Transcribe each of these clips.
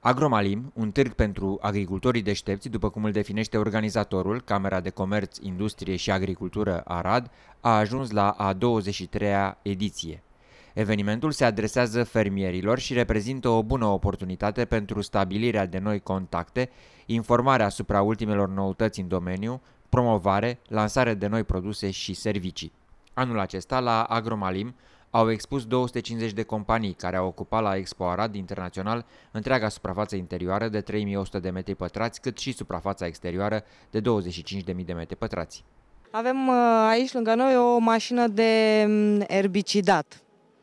Agromalim, un târg pentru agricultorii deștepți, după cum îl definește organizatorul, Camera de Comerț, Industrie și Agricultură Arad, a ajuns la a 23-a ediție. Evenimentul se adresează fermierilor și reprezintă o bună oportunitate pentru stabilirea de noi contacte, informare asupra ultimelor noutăți în domeniu, promovare, lansare de noi produse și servicii. Anul acesta, la Agromalim, au expus 250 de companii care au ocupat la Expo Arad Internațional întreaga suprafață interioară de 3100 de metri pătrați, cât și suprafața exterioară de 25.000 de metri pătrați. Avem aici lângă noi o mașină de erbicidat.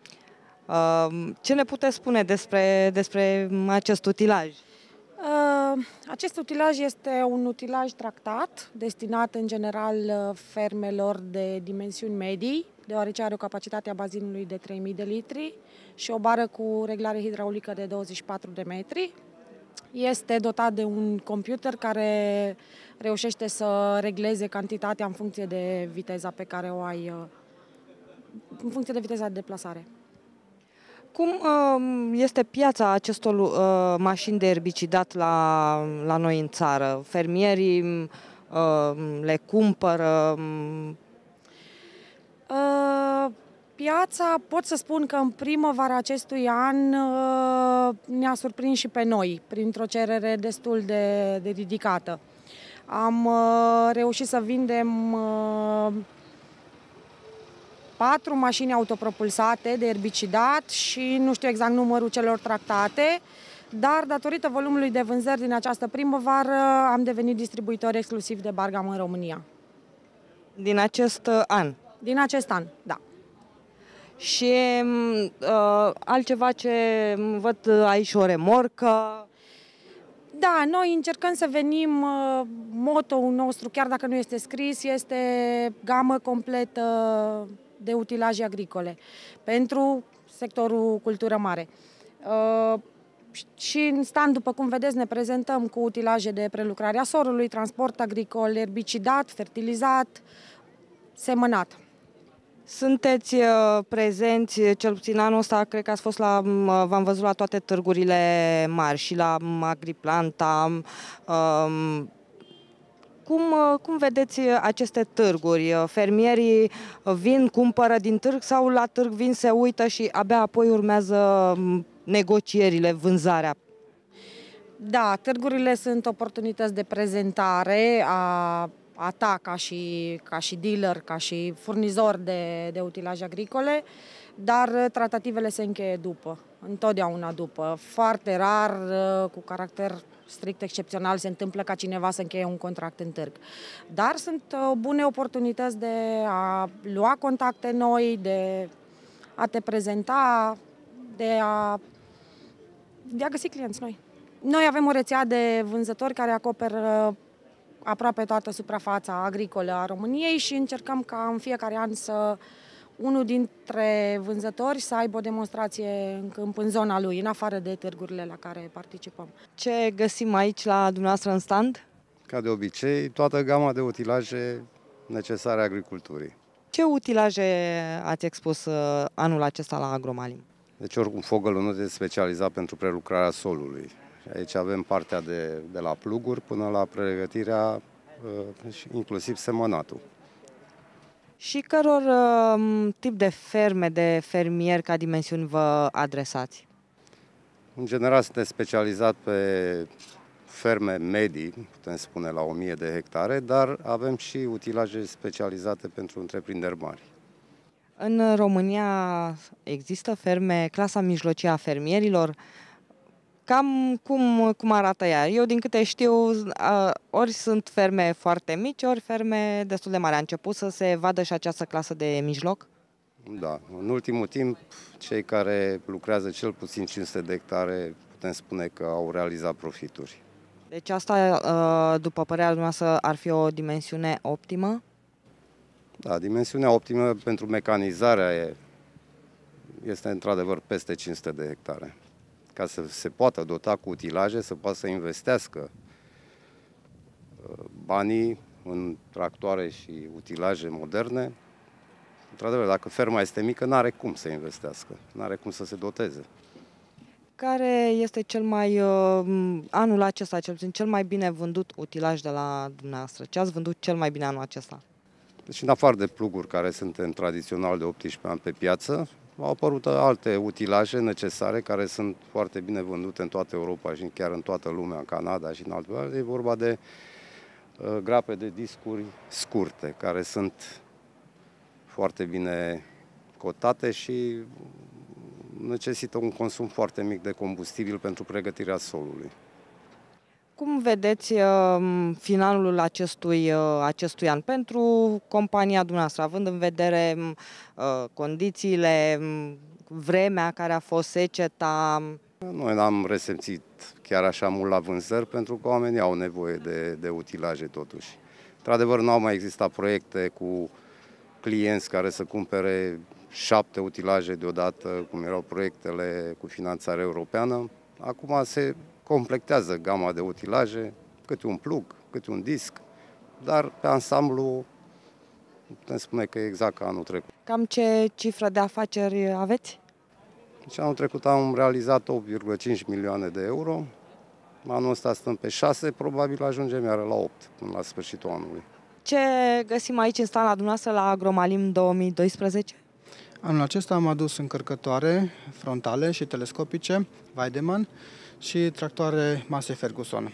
Ce ne puteți spune despre acest utilaj? Acest utilaj este un utilaj tractat, destinat în general fermelor de dimensiuni medii, deoarece are o capacitate a bazinului de 3000 de litri și o bară cu reglare hidraulică de 24 de metri. Este dotat de un computer care reușește să regleze cantitatea în funcție de viteza pe care o ai, în funcție de viteza de deplasare. Cum este piața acestor mașini de erbicidat la noi în țară? Fermierii le cumpără? Piața, pot să spun că în primăvara acestui an ne-a surprins și pe noi, printr-o cerere destul de ridicată. Am reușit să vindem 4 mașini autopropulsate de erbicidat și nu știu exact numărul celor tractate, dar datorită volumului de vânzări din această primăvară am devenit distribuitor exclusiv de Bargam în România. Din acest an? Din acest an, da. Și altceva ce văd aici, o remorcă. Da, noi încercăm să venim, moto-ul nostru, chiar dacă nu este scris, este gamă completă de utilaje agricole pentru sectorul cultură mare. Și în stand, după cum vedeți, ne prezentăm cu utilaje de prelucrare a solului, transport agricol, erbicidat, fertilizat, semănat. Sunteți prezenți, cel puțin anul ăsta, cred că ați fost v-am văzut la toate târgurile mari, și la Agriplanta. Cum vedeți aceste târguri? Fermierii vin, cumpără din târg sau la târg vin, se uită și abia apoi urmează negocierile, vânzarea? Da, târgurile sunt oportunități de prezentare a ta ca și dealer, ca și furnizor de utilaje agricole, dar tratativele se încheie întotdeauna după. Foarte rar, cu caracter strict excepțional, se întâmplă ca cineva să încheie un contract în târg. Dar sunt bune oportunități de a lua contacte noi, de a te prezenta, de a găsi clienți noi. Noi avem o rețea de vânzători care acoperă aproape toată suprafața agricolă a României și încercăm ca în fiecare an unul dintre vânzători să aibă o demonstrație în câmp, în zona lui, în afară de târgurile la care participăm. Ce găsim aici la dumneavoastră în stand? Ca de obicei, toată gama de utilaje necesare agriculturii. Ce utilaje ați expus anul acesta la Agromalim? Deci oricum fogălul nu este specializat pentru prelucrarea solului. Aici avem partea de la pluguri până la pregătirea, inclusiv semănatul. Și căror tip de ferme, de fermieri ca dimensiuni vă adresați? În general suntem specializat pe ferme medii, putem spune la 1000 de hectare, dar avem și utilaje specializate pentru întreprinderi mari. În România există ferme, clasa mijlocie a fermierilor? Cam cum arată ea? Eu, din câte știu, ori sunt ferme foarte mici, ori ferme destul de mari. A început să se vadă și această clasă de mijloc? Da, în ultimul timp, cei care lucrează cel puțin 500 de hectare, putem spune că au realizat profituri. Deci asta, după părerea dumneavoastră, ar fi o dimensiune optimă? Da, dimensiunea optimă pentru mecanizare este într-adevăr peste 500 de hectare. Ca să se poată dota cu utilaje, să poată să investească banii în tractoare și utilaje moderne. Într-adevăr, dacă ferma este mică, nu are cum să investească, nu are cum să se doteze. Care este anul acesta, cel puțin, cel mai bine vândut utilaj de la dumneavoastră? Ce ați vândut cel mai bine anul acesta? Deci, în afară de pluguri care suntem tradițional de 18 ani pe piață, au apărut alte utilaje necesare care sunt foarte bine vândute în toată Europa și chiar în toată lumea, în Canada și în alte părți. E vorba de grape de discuri scurte, care sunt foarte bine cotate și necesită un consum foarte mic de combustibil pentru pregătirea solului. Cum vedeți finalul acestui an pentru compania dumneavoastră, având în vedere condițiile, vremea care a fost, seceta? Noi n-am resimțit chiar așa mult la vânzări pentru că oamenii au nevoie de utilaje totuși. Într-adevăr, nu au mai existat proiecte cu clienți care să cumpere 7 utilaje deodată, cum erau proiectele cu finanțare europeană. Acum se completează gama de utilaje, câte un plug, câte un disc, dar pe ansamblu putem spune că e exact ca anul trecut. Cam ce cifră de afaceri aveți? Deci anul trecut am realizat 8,5 milioane de euro, anul ăsta stăm pe 6, probabil ajungem iară la 8 până la sfârșitul anului. Ce găsim aici în stana dumneavoastră la Agromalim 2012? Anul acesta am adus încărcătoare frontale și telescopice Weidemann și tractoare Massey Ferguson.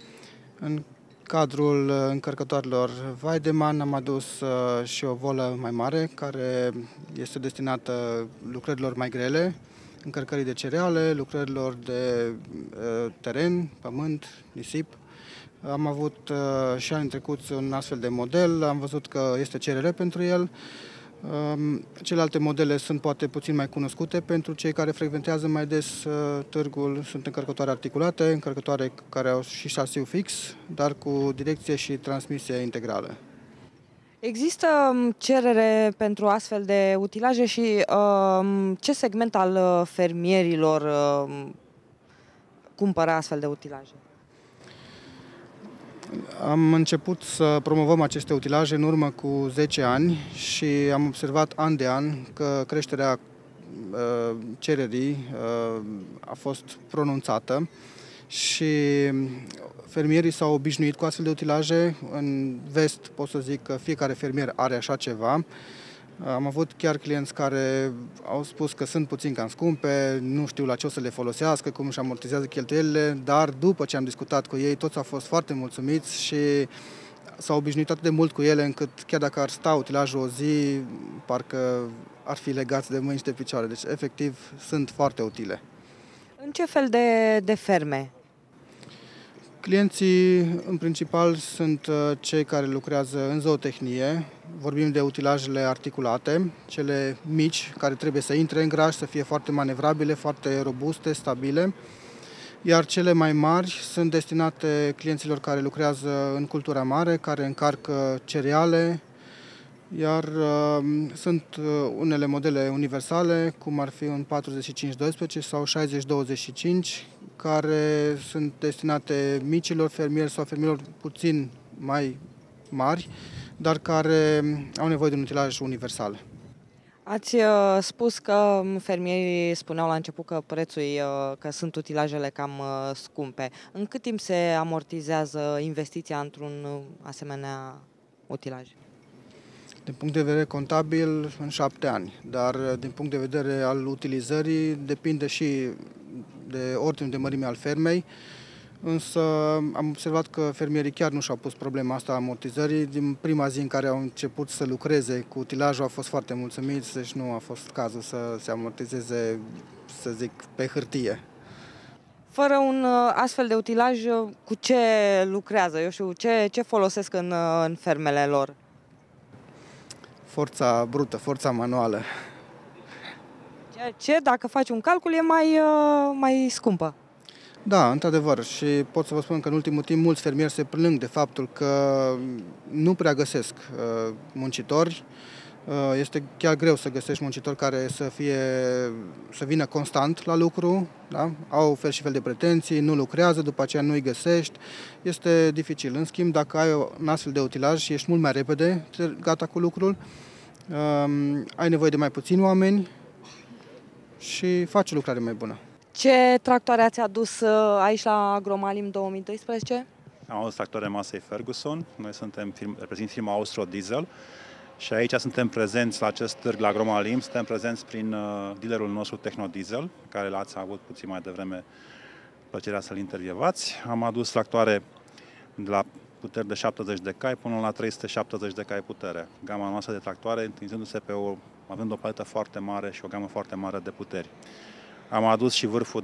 În cadrul încărcătoarelor Weidemann am adus și o volă mai mare, care este destinată lucrărilor mai grele, încărcării de cereale, lucrărilor de teren, pământ, nisip. Am avut și anii trecuți un astfel de model, am văzut că este cerere pentru el. Celelalte modele sunt poate puțin mai cunoscute pentru cei care frecventează mai des târgul. Sunt încărcătoare articulate, încărcătoare care au și șasiu fix, dar cu direcție și transmisie integrală. Există cerere pentru astfel de utilaje și ce segment al fermierilor cumpără astfel de utilaje? Am început să promovăm aceste utilaje în urmă cu 10 ani și am observat an de an că creșterea cererii a fost pronunțată și fermierii s-au obișnuit cu astfel de utilaje. În vest pot să zic că fiecare fermier are așa ceva. Am avut chiar clienți care au spus că sunt puțin cam scumpe, nu știu la ce o să le folosească, cum își amortizează cheltuielile, dar după ce am discutat cu ei, toți au fost foarte mulțumiți și s-au obișnuit atât de mult cu ele încât chiar dacă ar sta utilajul o zi, parcă ar fi legați de mâini și de picioare. Deci, efectiv, sunt foarte utile. În ce fel de ferme? Clienții, în principal, sunt cei care lucrează în zootehnie. Vorbim de utilajele articulate, cele mici, care trebuie să intre în graj, să fie foarte manevrabile, foarte robuste, stabile. Iar cele mai mari sunt destinate clienților care lucrează în cultura mare, care încarcă cereale, iar sunt unele modele universale, cum ar fi un 45-12 sau 60-25, care sunt destinate micilor fermieri sau fermierilor puțin mai mari, dar care au nevoie de un utilaj universal. Ați spus că fermierii spuneau la început că sunt utilajele cam scumpe. În cât timp se amortizează investiția într-un asemenea utilaj? Din punct de vedere contabil, în 7 ani, dar din punct de vedere al utilizării depinde și de ordinul de mărime al fermei, însă am observat că fermierii chiar nu și-au pus problema asta a amortizării. Din prima zi în care au început să lucreze cu utilajul au fost foarte mulțumiți, deci nu a fost cazul să se amortizeze, să zic, pe hârtie. Fără un astfel de utilaj, cu ce lucrează? Eu știu, ce folosesc în fermele lor? Forța brută, forța manuală. Ce, dacă faci un calcul, e mai scumpă. Da, într-adevăr, și pot să vă spun că în ultimul timp mulți fermieri se plâng de faptul că nu prea găsesc muncitori. Este chiar greu să găsești muncitori care să vină constant la lucru, da? Au fel și fel de pretenții, nu lucrează, după aceea nu îi găsești. Este dificil. În schimb, dacă ai un astfel de utilaj și ești mult mai repede gata cu lucrul, ai nevoie de mai puțini oameni și faci o lucrare mai bună. Ce tractoare ați adus aici la Agromalim 2012? Am adus tractoare Massey Ferguson. Noi reprezint firma Austro Diesel și aici suntem prezenți la acest târg la Agromalim. Suntem prezenți prin dealerul nostru Technodiesel, care l-ați avut puțin mai devreme plăcerea să-l intervievați. Am adus tractoare de la puteri de 70 de cai până la 370 de cai putere. Gama noastră de tractoare întinzându-se având o paletă foarte mare și o gamă foarte mare de puteri. Am adus și vârful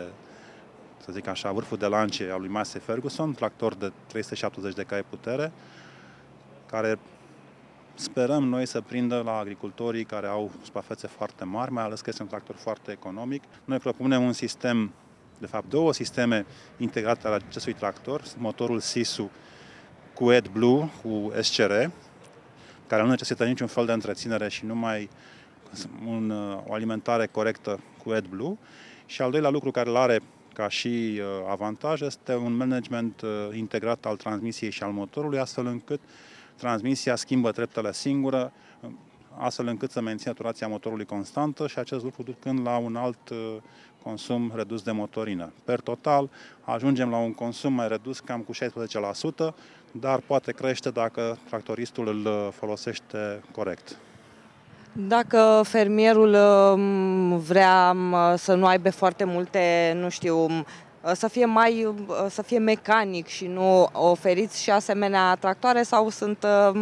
de lance al lui Massey Ferguson, tractor de 370 de cai putere, care sperăm noi să prindă la agricultorii care au suprafețe foarte mari, mai ales că este un tractor foarte economic. Noi propunem un sistem, de fapt două sisteme integrate ale acestui tractor, motorul Sisu cu AdBlue, cu SCR, care nu necesită niciun fel de întreținere și numai o alimentare corectă cu AdBlue. Și al doilea lucru care îl are ca și avantaj este un management integrat al transmisiei și al motorului, astfel încât transmisia schimbă treptele singură, astfel încât să mențină turația motorului constantă și acest lucru ducând la un alt consum redus de motorină. Per total, ajungem la un consum mai redus cam cu 16%, dar poate crește dacă tractoristul îl folosește corect. Dacă fermierul vrea să nu aibă foarte multe, nu știu, să fie mecanic și nu oferiți și asemenea tractoare sau sunt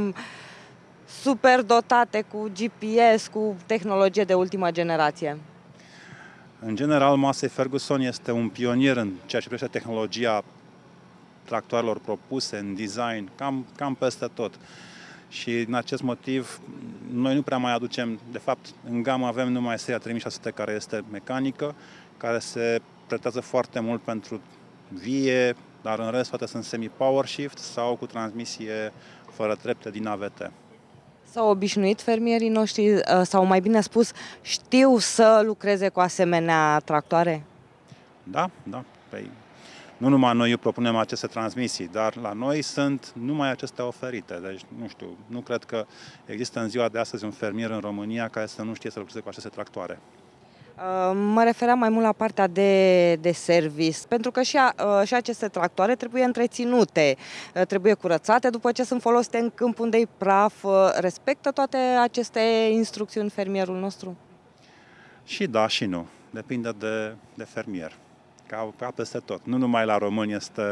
super dotate cu GPS, cu tehnologie de ultimă generație? În general, Massey Ferguson este un pionier în ceea ce privește tehnologia tractoarelor propuse, în design, cam peste tot. Și din acest motiv, noi nu prea mai aducem, de fapt, în gamă avem numai seria 3600 care este mecanică, care se pretează foarte mult pentru vie, dar în rest toate sunt semi-power shift sau cu transmisie fără trepte din AVT. S-au obișnuit fermierii noștri, sau mai bine spus, știu să lucreze cu asemenea tractoare? Da. Păi, nu numai noi propunem aceste transmisii, dar la noi sunt numai acestea oferite. Deci, nu știu, nu cred că există în ziua de astăzi un fermier în România care să nu știe să lucreze cu aceste tractoare. Mă refeream mai mult la partea de service, pentru că și aceste tractoare trebuie întreținute, trebuie curățate după ce sunt folosite în câmp unde-i praf. Respectă toate aceste instrucțiuni fermierul nostru? Și da și nu. Depinde de fermier. Ca peste tot. Nu numai la români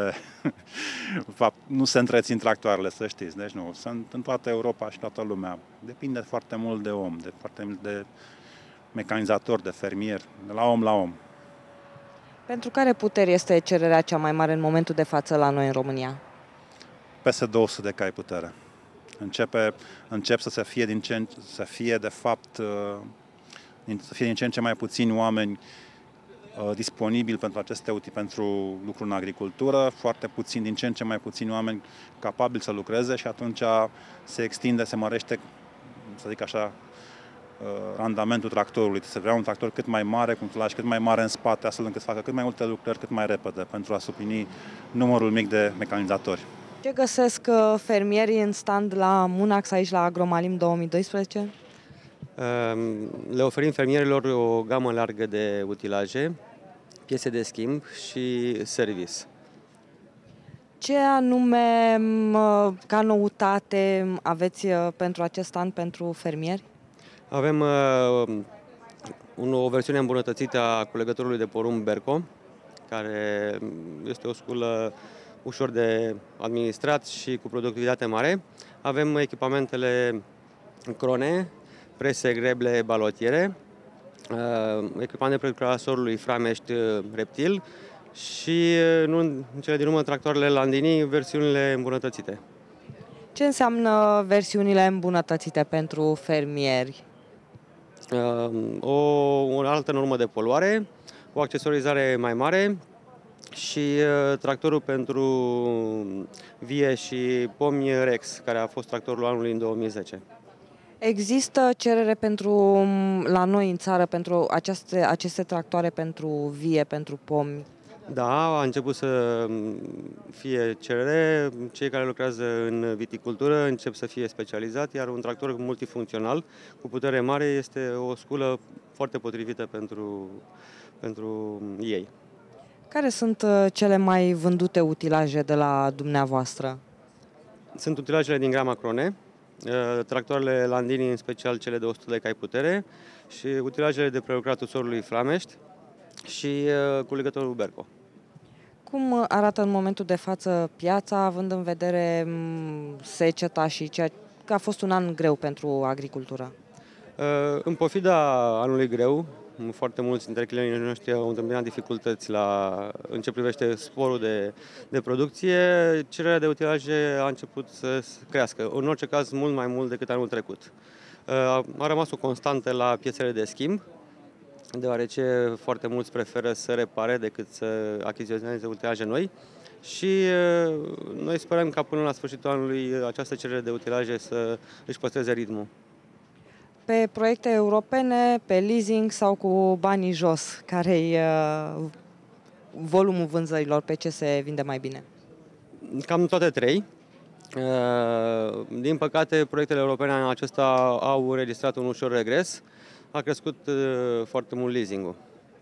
nu se întrețin tractoarele, să știți. Deci nu, sunt în toată Europa și toată lumea. Depinde foarte mult de om, foarte mult de mecanizator, de fermier, de la om la om. Pentru care puteri este cererea cea mai mare în momentul de față la noi în România? Peste 200 de cai putere. Încep să fie din ce în ce mai puțini oameni disponibili pentru aceste pentru lucru în agricultură, foarte puțin, din ce în ce mai puțini oameni capabili să lucreze și atunci se extinde, se mărește, să zic așa, randamentul tractorului. Se vrea un tractor cât mai mare, cu un tulaj cât mai mare în spate, astfel încât să facă cât mai multe lucrări cât mai repede, pentru a suplini numărul mic de mecanizatori. Ce găsesc fermierii în stand la Munax, aici la Agromalim 2012? Le oferim fermierilor o gamă largă de utilaje, piese de schimb și service. Ce anume ca noutate aveți pentru acest an pentru fermieri? Avem o versiune îmbunătățită a culegătorului de porumb Berco, care este o sculă ușor de administrat și cu productivitate mare. Avem echipamentele Crone, prese, greble, balotiere, echipament de prelucrare a sorului Framești Reptil și, în cele din urmă, tractoarele Landini, versiunile îmbunătățite. Ce înseamnă versiunile îmbunătățite pentru fermieri? O altă normă de poluare, o accesorizare mai mare și tractorul pentru vie și pomi Rex, care a fost tractorul anului în 2010. Există cerere la noi în țară pentru aceste tractoare pentru vie, pentru pomi? Da, a început să fie cerere. Cei care lucrează în viticultură încep să fie specializat, iar un tractor multifuncțional cu putere mare este o sculă foarte potrivită pentru ei. Care sunt cele mai vândute utilaje de la dumneavoastră? Sunt utilajele din Grama Crone, tractoarele Landini, în special cele de 100 de cai putere, și utilajele de prelucratul solului Flamești și culegătorul Berco. Cum arată în momentul de față piața, având în vedere seceta și ceea că a fost un an greu pentru agricultură? În pofida anului greu, foarte mulți dintre clienții noștri au întâmpinat dificultăți în ce privește sporul de producție. Cererea de utilaje a început să crească, în orice caz mult mai mult decât anul trecut. A rămas o constantă la piețele de schimb, deoarece foarte mulți preferă să repare decât să achiziționeze utilaje noi. Și noi sperăm ca până la sfârșitul anului această cerere de utilaje să își păstreze ritmul. Pe proiecte europene, pe leasing sau cu banii jos, care-i volumul vânzărilor, pe ce se vinde mai bine? Cam toate trei. Din păcate, proiectele europene anul acesta au înregistrat un ușor regres. A crescut foarte mult leasing-ul.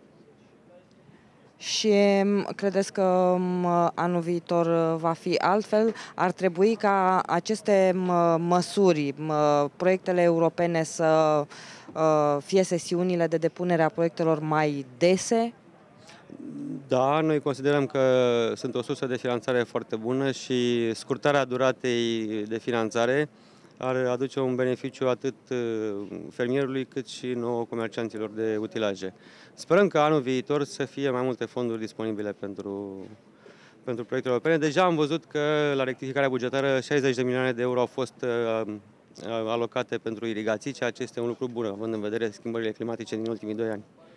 Și credeți că anul viitor va fi altfel? Ar trebui ca aceste măsuri, proiectele europene, să fie sesiunile de depunere a proiectelor mai dese? Da, noi considerăm că sunt o sursă de finanțare foarte bună și scurtarea duratei de finanțare ar aduce un beneficiu atât fermierului cât și nouă comercianților de utilaje. Sperăm că anul viitor să fie mai multe fonduri disponibile pentru proiectele europene. Deja am văzut că la rectificarea bugetară 60 de milioane de euro au fost alocate pentru irigații, ceea ce este un lucru bun, având în vedere schimbările climatice din ultimii 2 ani.